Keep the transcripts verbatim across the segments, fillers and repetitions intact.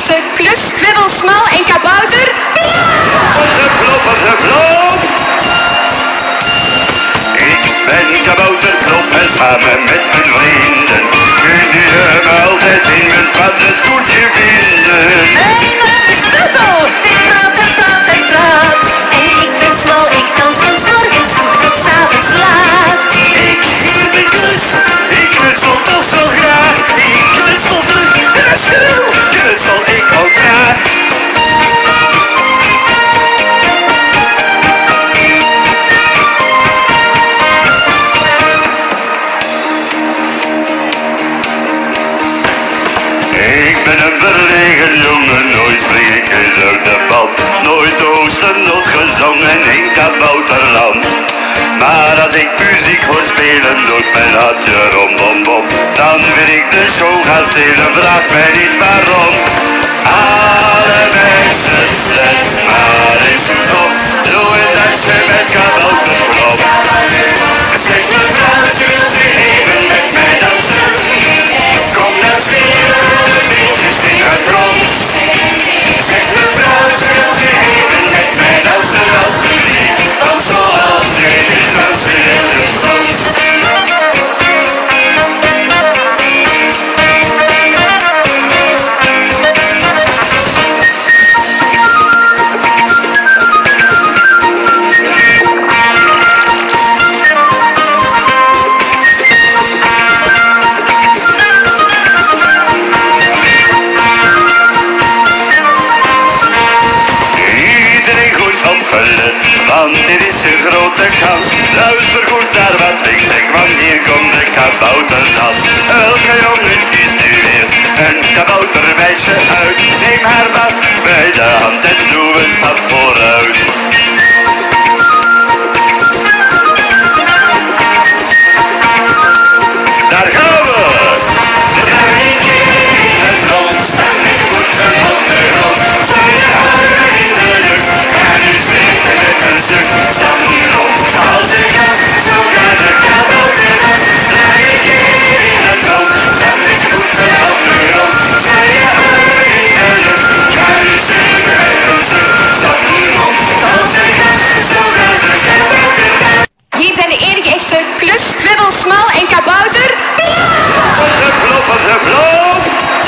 echte klus, kwibbel, smal en kabouter. De kloppende klop. Ik ben kabouter Plop en samen met mijn vrienden kun je me altijd in mijn paddenstoeltje vinden. Mijn naam is Bubbel, ik praat en praat en praat. En ik ben smal, ik dans van 's morgens vroeg tot 's avonds laat. Ik hier ben klus, ik knutsel toch zo graag. Ik knutsel vlug en als schreeuw, knutsel ik ook graag. Ik ben een verlegen jongen, nooit vlieg ik eens uit de band. Nooit oosten nog gezongen in kabouterland. Maar als ik muziek hoor spelen, doet mijn hartje rom bom bom. Dan wil ik de show gaan stelen, vraag mij niet waarom. Alle mensen, zet maar eens op. Doe een dansje met kabouterklop. Zeg mevrouwtje, wilt u even met mij dansen? Kom dan spelen we vriendjes in het rond. Zeg mevrouwtje, wilt u even met mij dansen alsjeblieft? Want zoals jij is dansen heel gezond. Want dit is een grote kans. Luister goed naar wat ik zeg, want hier komt de kabouterdans. Elke jongen kiest nu eerst een kaboutermeisje uit. Neem haar vast bij de hand en doe een stap vooruit. Daar gaan we! Draai een keer in het rond, sta met voeten op de grond. Zwaai je armen in de lucht, ga nu zweten met een zucht. Stap hier rond als een gast, zo gaat de kabouterdans. Draai een keer in het rond, sta met voeten op de grond. Zwaai je armen in de lucht, ga nu zweten met een zucht. Stap hier rond als een gast, zo gaat de kabouterdans. Hier zijn de enige echte klus, kwibbel, smal en kabouter. De kloppende klop.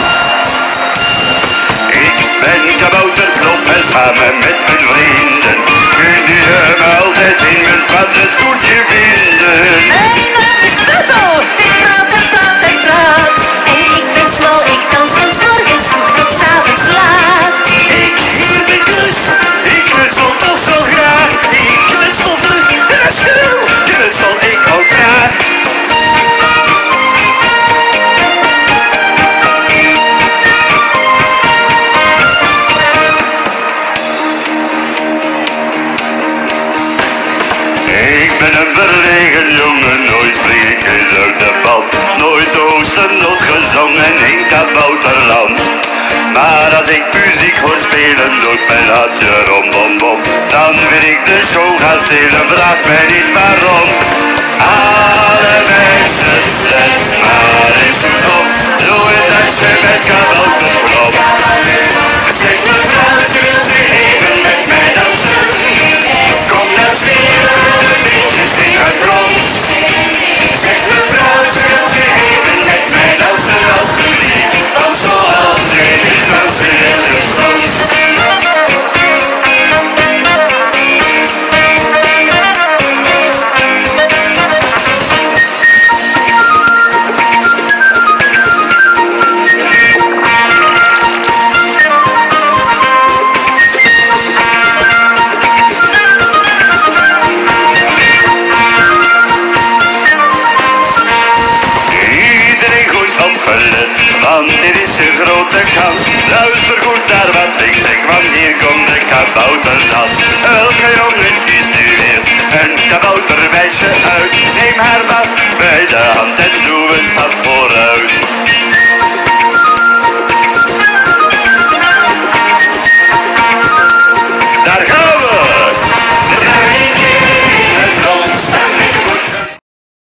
Ik ben kabouter Plop en samen met mijn vrienden kun je me altijd in mijn paddenstoeltje vinden. Mijn naam is Bubbel, ik praat en praat en praat. En ik ben smal, ik dans van 's morgens vroeg tot 's avonds laat. Ik hier ben klus, ik knutsel toch zo graag. Ik knutsel vlug en als schreeuw, knutsel ik ook graag. Ik ben een verlegen jongen, nooit vlieg ik eens uit de band. Nooit oosten nog gezongen in kabouterland. Maar als ik muziek hoor spelen, doet mijn hartje rom bom bom. Dan wil ik de show gaan stelen, vraag mij niet waarom. Alle mensen, zet maar eens op. Doe een dansje met kabouterklop. Zeg mevrouwtje, wilt u even met mij dansen? Kom dan spelen we vriendjes in het rond. Zeg mevrouwtje, wilt u even met mij dansen alsjeblieft? Want zoals jij is dansen heel gezond. Want dit is een grote kans. Luister goed naar wat ik zeg, want hier komt de kabouterdans. Elke jongen kiest nu eerst een kaboutermeisje uit. Neem haar vast bij de hand en doe een stap vooruit.